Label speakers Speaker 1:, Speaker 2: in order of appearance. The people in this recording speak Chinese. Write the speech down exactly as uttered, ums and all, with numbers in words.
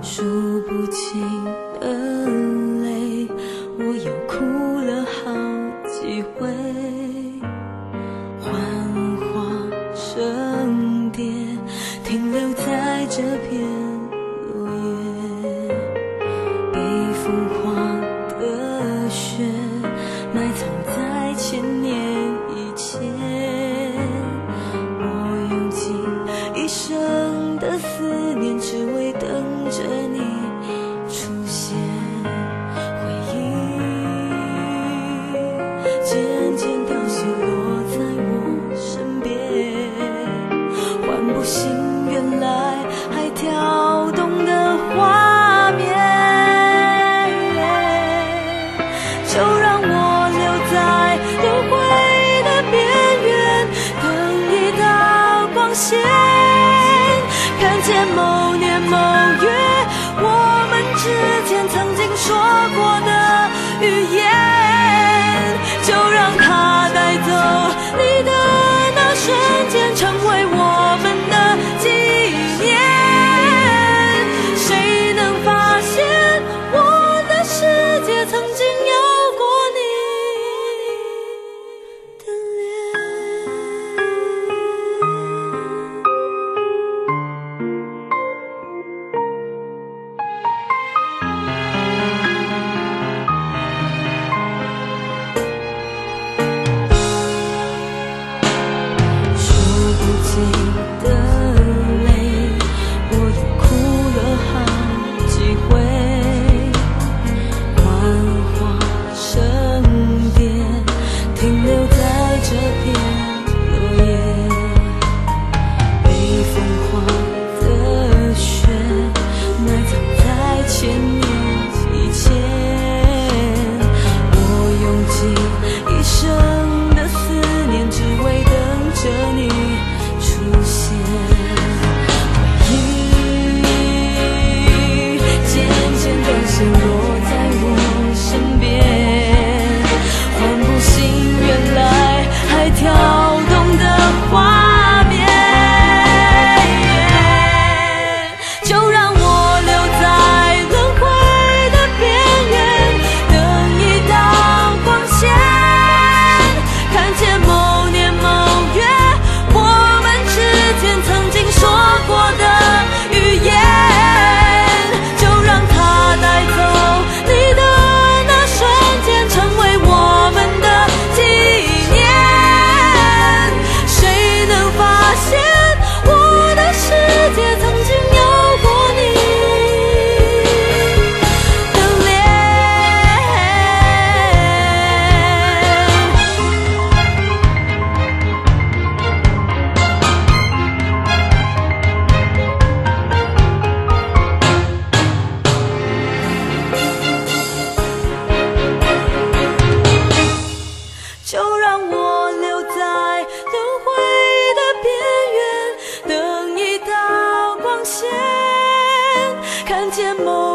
Speaker 1: 数不清的泪，我又哭了好几回。幻化成蝶，停留在这片落叶。被风化的雪，埋藏在千年以前。我用尽一生的思念，只为等着你出现。回忆渐渐凋谢，落在我身边，唤不醒原来还跳动的画面。就让我留在轮回的边缘，等一道光线，看见某年某月我们之间曾经说过的语言。就让它带走你的那瞬间，成为我们的纪念。谁能发现我的世界曾经有过你的的泪，我又哭了好几回。幻化成蝶，停留在这片落叶。被风化的雪，埋藏在千年以前。我用尽一生的思念，只为等着你出现。回忆渐渐地陷落在我身边，唤不醒原来还跳动的画面。就让我留在轮回的边缘，等一道光线，看见某年某月我们之间曾经说过的语言。就让它带走你的那瞬间，成为我们的纪念。谁能发现我的世界曾经有过你的脸。就让我留在轮回的边缘，等一道光线，看见某